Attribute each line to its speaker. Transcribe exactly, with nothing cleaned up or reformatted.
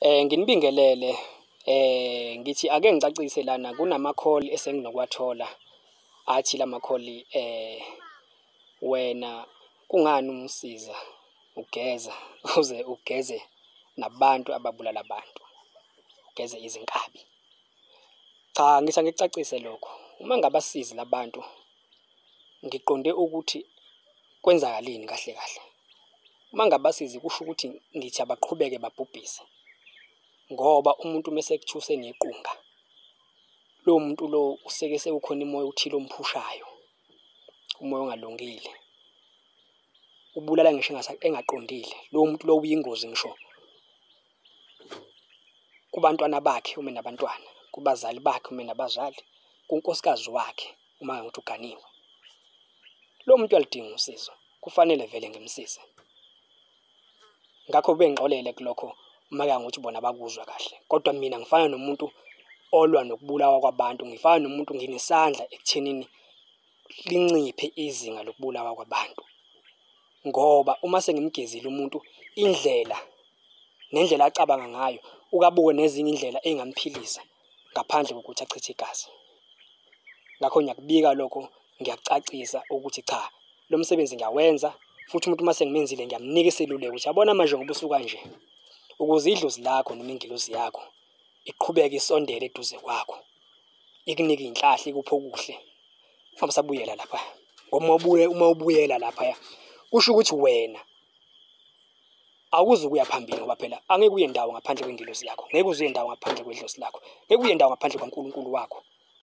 Speaker 1: Eh nginibingelele eh ngithi ake ngicacise lana kunama call esenginokwathola athi lama call eh wena kungani umsiza ugeza uze ugeze nabantu ababulala abantu ugeze izinkabi. Cha ngithi ngikucacise lokho uma ngabasizi labantu ngiqonde ukuthi kwenzakaleni kahle kahle. Uma ngabasizi kusho ukuthi ngithi abaqhubeke babhubhise ngoba umuntu mase kuthuse nequnga lo muntu lo useke sekukhona imoya uthile omphushayo, umoya ongalungile ubulala ngisho engaqondile. Lo muntu lo uyingozi ngisho kubantwana bakhe uma nabantwana, kubazali bakhe uma nabazali, kunkosikazi wakhe uma ukuthi uganiwe. Lo muntu uyalidinga usizo, kufanele vele ngimsize. Ngakho bengixolele kulokho uma kangukuthi bona bakuzwa kahle, kodwa mina ngifana nomuntu olwa nokubulawa kwabantu, ngifana nomuntu nginesandla ekuthenini linciphe izinga lokubulawa kwabantu. Ngoba uma sengimgezile umuntu indlela nendlela acabanga ngayo ukabuke nezinye indlela engamphilisa ngaphandle kokuthi achithe igazi. Ngakho ngiyakubika lokho, ngiyakucacisa ukuthi cha lo msebenzi ngiyawenza futhi umuntu mase ngimenzile ngiyamnika iseluleko ukuthi yabona manje ngoba usuka nje ukuze idlozi lakho noma ingilozi yakho iqhubeke isondele eduze kwakho ikunike inhlahla ikupho okuhle ufamba sabuyela lapha. Ngoba ubuye uma ubuyela lapha kusho ukuthi wena awuzukuya phambili ngoba phela angeke uye ndawo ngaphandle kwengilozi yakho, ngeke uze indawo ngaphandle kwedlozi lakho, ngeke uye ndawo ngaphandle kwaNkulunkulu wakho.